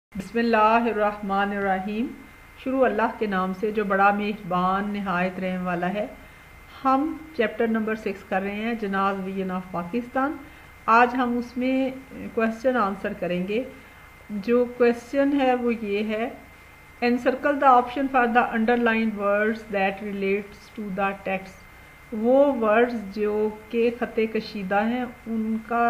बिस्मिल्लाहिर्रहमानिर्रहीम। शुरू अल्लाह के नाम से जो बड़ा मेहरबान नहायत रहम वाला है। हम चैप्टर नंबर 6 कर रहे हैं, जनाब विजन ऑफ पाकिस्तान। आज हम उसमें क्वेश्चन आंसर करेंगे। जो क्वेश्चन है वो ये है, encircle the option for the underlined words that relates to the text. वो वर्ड्स जो के ख़त कशीदा हैं उनका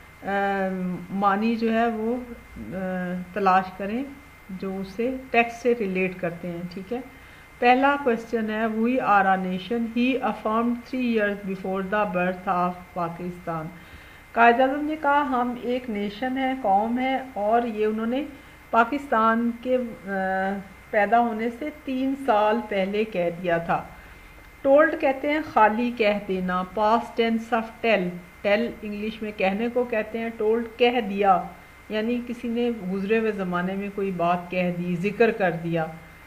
मानी जो है वो तलाश करें जो उसे टेक्स्ट से रिलेट करते हैं। ठीक है, पहला क्वेश्चन है, we are a nation he affirmed 3 years before the birth of Pakistan. Quaid Azam ने कहा हम एक नेशन है, कौम है, और ये उन्होंने पाकिस्तान के पैदा होने से 3 साल पहले कह दिया था। टोल्ड कहते हैं खाली कह देना, past tense of tell. Tell English में कहने को कहते हैं, टोल्ड कह दिया, यानी किसी ने गुजरे हुए ज़माने में कोई बात कह दी, जिक्र कर दिया।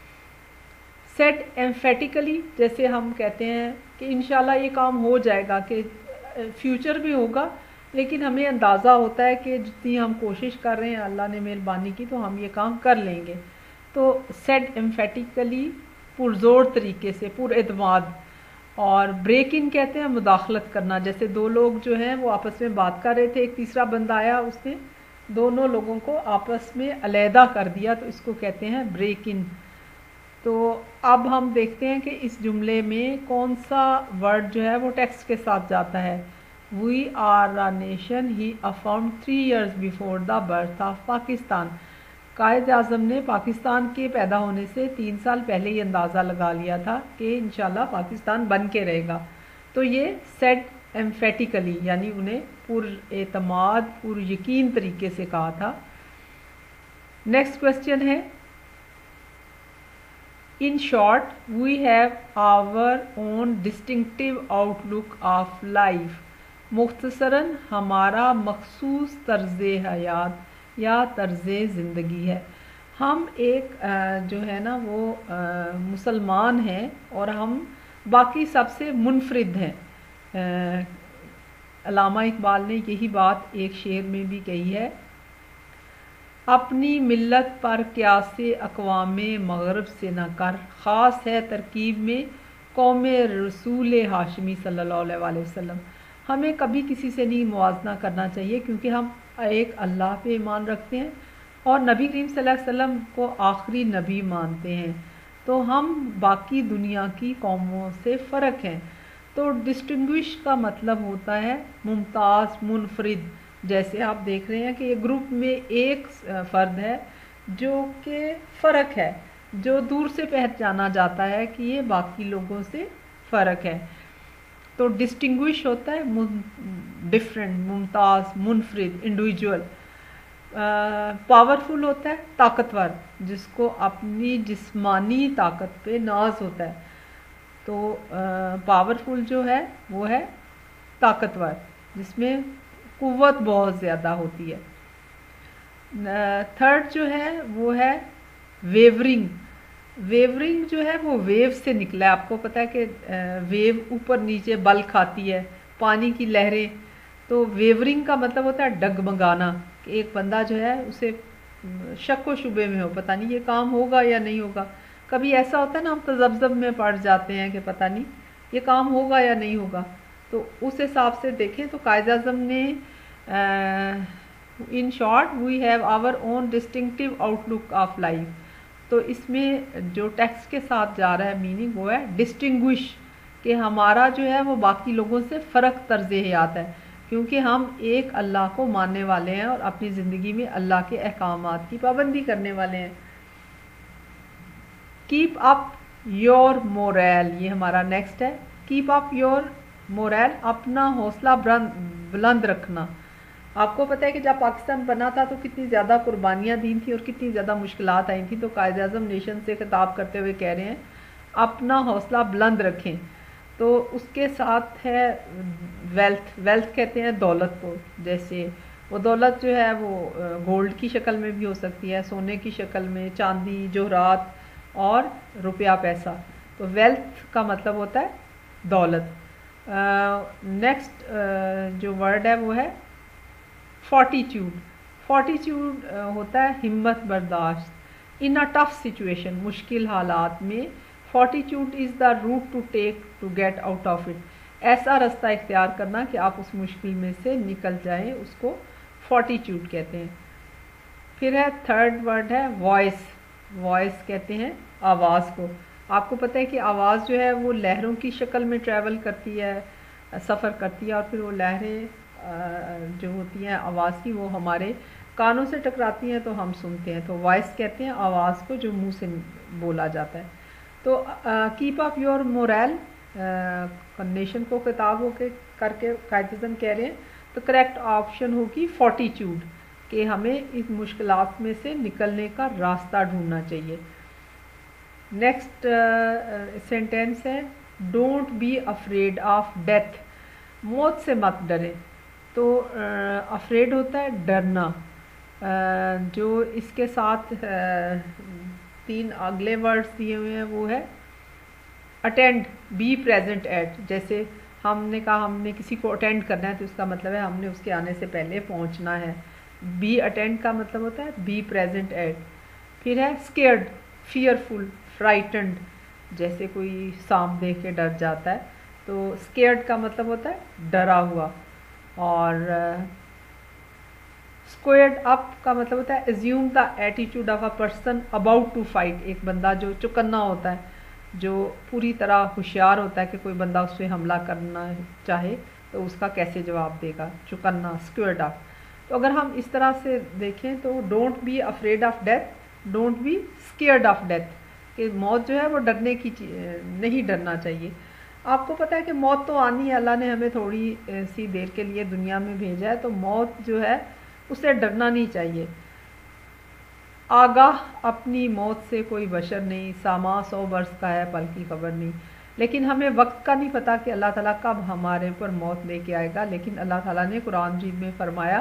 सेड एम्फेटिकली, जैसे हम कहते हैं कि इंशाल्लाह ये काम हो जाएगा, कि फ्यूचर भी होगा, लेकिन हमें अंदाज़ा होता है कि जितनी हम कोशिश कर रहे हैं अल्लाह ने मेहरबानी की तो हम ये काम कर लेंगे। तो सेड एम्फेटिकली, पुरजोर तरीके से, पुरएतमाद। और ब्रेक इन कहते हैं मुदाखलत करना, जैसे दो लोग जो हैं वो आपस में बात कर रहे थे, एक तीसरा बंदा आया, उसने दोनों लोगों को आपस में अलहदा कर दिया, तो इसको कहते हैं ब्रेक इन। तो अब हम देखते हैं कि इस जुमले में कौन सा वर्ड जो है वो टेक्स्ट के साथ जाता है। We are a nation he affirmed 3 years before the birth of Pakistan. Quaid Azam ने पाकिस्तान के पैदा होने से 3 साल पहले ही अंदाज़ा लगा लिया था कि इंशाल्लाह पाकिस्तान बन के रहेगा। तो ये सेड एम्फेटिकली, यानी उन्हें पुरएतमाद, पुरयकीन तरीके से कहा था। नेक्स्ट क्वेश्चन है, in short we have our own distinctive outlook of life. मुख्तसरन हमारा मखसूस तर्ज हयात या तर्ज ज़िंदगी है। हम एक जो है ना वो मुसलमान हैं और हम बाकी सबसे मुनफरिद हैं। अल्लामा इकबाल ने यही बात एक शेर में भी कही है, अपनी मिल्लत पर क़यासे अक़वामे मग़रिब से न कर, ख़ास है तरकीब में कौमे रसूल हाशमी सल्लल्लाहु अलैहि वसल्लम। हमें कभी किसी से नहीं मुआवजा करना चाहिए, क्योंकि हम एक अल्लाह पे ईमान रखते हैं और नबी करीम सल्लल्लाहु अलैहि वसल्लम को आखिरी नबी मानते हैं। तो हम बाकी दुनिया की कौमों से फ़र्क हैं। तो डिस्टिंग्विश का मतलब होता है मुमताज़, मुनफरिद। जैसे आप देख रहे हैं कि ये ग्रुप में एक फ़र्द है जो कि फ़र्क है, जो दूर से पहचाना जाता है कि ये बाकी लोगों से फ़र्क है। तो डिस्टिंग्विश होता है डिफरेंट, मुमताज़, मुनफरिद, इंडिविजुअल। पावरफुल होता है ताकतवर, जिसको अपनी जिस्मानी ताकत पे नाज होता है। तो पावरफुल जो है वो है ताकतवर, जिसमें कुव्वत बहुत ज़्यादा होती है। थर्ड जो है वो है वेवरिंग। वेवरिंग जो है वो वेव से निकला है। आपको पता है कि वेव ऊपर नीचे बल खाती है, पानी की लहरें। तो वेवरिंग का मतलब होता है डगमगाना, कि एक बंदा जो है उसे शक व शुबे में हो, पता नहीं ये काम होगा या नहीं होगा। कभी ऐसा होता है ना, हम तजब्जब में पड़ जाते हैं कि पता नहीं ये काम होगा या नहीं होगा। तो उस हिसाब से देखें तो कायद आज़म ने in short we have our own distinctive outlook of life. तो इसमें जो टेक्स्ट के साथ जा रहा है मीनिंग वो है डिस्टिंग्विश, कि हमारा जो है वो बाकी लोगों से फ़र्क तर्ज हयात है, क्योंकि हम एक अल्लाह को मानने वाले हैं और अपनी ज़िंदगी में अल्लाह के अहकामात की पाबंदी करने वाले हैं। कीप अप योर मोरल, ये हमारा नेक्स्ट है। कीप अप योर मोरल, अपना हौसला बुलंद रखना। आपको पता है कि जब पाकिस्तान बना था तो कितनी ज़्यादा कुर्बानियाँ दी थी और कितनी ज़्यादा मुश्किलात आई थी। तो कायद आज़म नेशन से खिताब करते हुए कह रहे हैं अपना हौसला बुलंद रखें। तो उसके साथ है वेल्थ। वेल्थ कहते हैं दौलत को, जैसे वो दौलत जो है वो गोल्ड की शक्ल में भी हो सकती है, सोने की शक्ल में, चांदी, जोहरात और रुपया पैसा। तो वेल्थ का मतलब होता है दौलत। नेक्स्ट जो वर्ड है वो है फोर्टिट्यूड। फॉर्टिट्यूड होता है हिम्मत बर्दाश्त। इन अ टफ सिचुएशन, मुश्किल हालात में fortitude is the route to take to get out of it, ऐसा रास्ता इख्तियार करना कि आप उस मुश्किल में से निकल जाएं, उसको फॉर्टिट्यूड कहते हैं। फिर है थर्ड वर्ड है वॉइस। वॉइस कहते हैं आवाज़ को। आपको पता है कि आवाज़ जो है वो लहरों की शक्ल में ट्रैवल करती है, सफ़र करती है, और फिर वो लहरें जो होती हैं आवाज़ की वो हमारे कानों से टकराती हैं तो हम सुनते हैं। तो वॉइस कहते हैं आवाज़ को जो मुंह से बोला जाता है। तो keep up your moral nation को खिताब होकर करके कायदे कह रहे हैं। तो करेक्ट ऑप्शन होगी फॉर्टिट्यूड, कि हमें इस मुश्किलात में से निकलने का रास्ता ढूंढना चाहिए। नेक्स्ट सेंटेंस है don't be afraid of death, मौत से मत डरें। तो अफ्रेड होता है डरना। जो इसके साथ 3 अगले वर्ड्स दिए हुए हैं वो है अटेंड, बी प्रेजेंट एट। जैसे हमने कहा हमने किसी को अटेंड करना है तो इसका मतलब है हमने उसके आने से पहले पहुंचना है। बी अटेंड का मतलब होता है बी प्रेजेंट एट। फिर है स्केयर्ड, फियरफुल, फ्राइटन्ड, जैसे कोई सांप देख के डर जाता है तो स्केयर्ड का मतलब होता है डरा हुआ। और स्क्वेयर्ड अप का मतलब होता है assume the attitude of a person about to fight, एक बंदा जो चौकन्ना होता है, जो पूरी तरह होशियार होता है कि कोई बंदा उस पर हमला करना चाहे तो उसका कैसे जवाब देगा, चौकन्ना, स्क्वेयर्ड अप। तो अगर हम इस तरह से देखें तो don't be afraid of death, don't be scared of death, कि मौत जो है वो डरने की नहीं डरना चाहिए। आपको पता है कि मौत तो आनी है, अल्लाह ने हमें थोड़ी सी देर के लिए दुनिया में भेजा है, तो मौत जो है उससे डरना नहीं चाहिए। आगाह अपनी मौत से कोई बशर नहीं, सामा 100 वर्ष का है पल की खबर नहीं। लेकिन हमें वक्त का नहीं पता कि अल्लाह ताला कब हमारे ऊपर मौत लेके आएगा। लेकिन अल्लाह ताला ने कुरान मजीद में फरमाया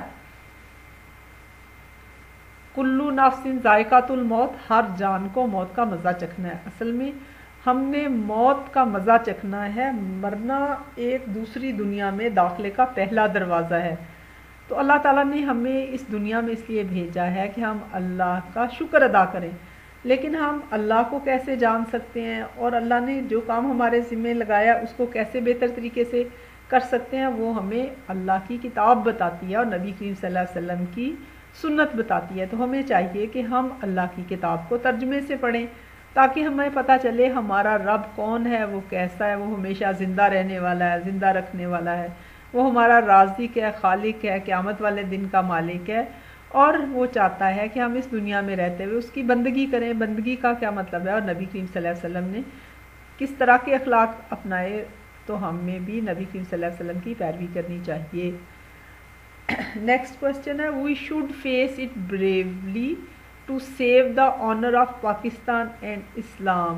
कुल्लू नफ्सिन जायकातुल मौत, हर जान को मौत का मज़ा चखना है। असल में हमने मौत का मज़ा चखना है। मरना एक दूसरी दुनिया में दाखिले का पहला दरवाज़ा है। तो अल्लाह ताला ने हमें इस दुनिया में इसलिए भेजा है कि हम अल्लाह का शुक्र अदा करें। लेकिन हम अल्लाह को कैसे जान सकते हैं और अल्लाह ने जो काम हमारे ज़िम्मे लगाया उसको कैसे बेहतर तरीके से कर सकते हैं, वो हमें अल्लाह की किताब बताती है और नबी करीम सल्लल्लाहु अलैहि वसल्लम की सुन्नत बताती है। तो हमें चाहिए कि हम अल्लाह की किताब को तर्जुमे से पढ़ें ताकि हमें पता चले हमारा रब कौन है, वो कैसा है, वो हमेशा ज़िंदा रहने वाला है, ज़िंदा रखने वाला है, वो हमारा राज़िक है, खालिक है, क़यामत वाले दिन का मालिक है, और वो चाहता है कि हम इस दुनिया में रहते हुए उसकी बंदगी करें। बंदगी का क्या मतलब है और नबी करीम सल्लल्लाहु अलैहि वसल्लम ने किस तरह के अखलाक अपनाए, तो हमें भी नबी करीम सल्लल्लाहु अलैहि वसल्लम की पैरवी करनी चाहिए। नेक्स्ट क्वेश्चन है we should face it bravely to save the honour of Pakistan and Islam.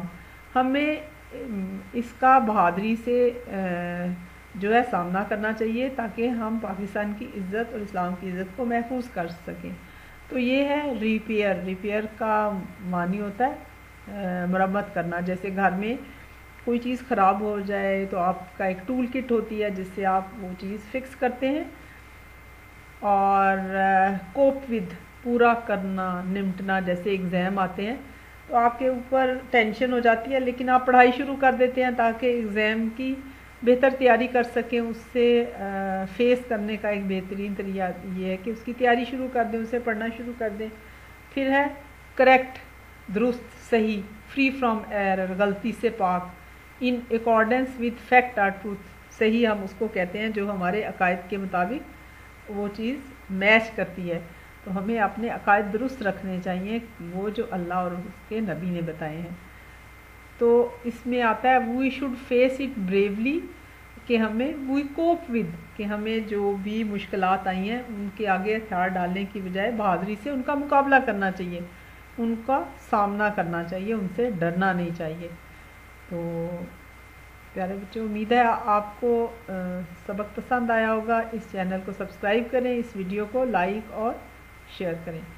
हमें इसका बहादुरी से जो है सामना करना चाहिए ताकि हम पाकिस्तान की इज़्ज़त और इस्लाम की इज़्ज़त को महफूज कर सकें। तो ये है रिपेयर। रिपेयर का मानी होता है मरम्मत करना। जैसे घर में कोई चीज़ ख़राब हो जाए तो आपका एक टूल किट होती है जिससे आप वो चीज़ फिक्स करते हैं। और कोप विद, पूरा करना, निपटना। जैसे एग्ज़ाम आते हैं तो आपके ऊपर टेंशन हो जाती है लेकिन आप पढ़ाई शुरू कर देते हैं ताकि एग्ज़ाम की बेहतर तैयारी कर सकें। उससे फेस करने का एक बेहतरीन तरीका ये है कि उसकी तैयारी शुरू कर दें, उसे पढ़ना शुरू कर दें। फिर है करेक्ट, दुरुस्त, सही, फ्री फ्रॉम एरर, गलती से पाक, इन अकॉर्डेंस विद फैक्ट और ट्रूथ। सही हम उसको कहते हैं जो हमारे अकायद के मुताबिक वो चीज़ मैच करती है। तो हमें अपने अकायद दुरुस्त रखने चाहिए, वो जो अल्लाह और उसके नबी ने बताए हैं। तो इसमें आता है we should face it bravely, कि हमें वी कोप विद, कि हमें जो भी मुश्किलात आई हैं उनके आगे हथियार डालने की बजाय बहादुरी से उनका मुकाबला करना चाहिए, उनका सामना करना चाहिए, उनसे डरना नहीं चाहिए। तो प्यारे बच्चों, उम्मीद है आपको सबक पसंद आया होगा। इस चैनल को सब्सक्राइब करें, इस वीडियो को लाइक और शेयर करें।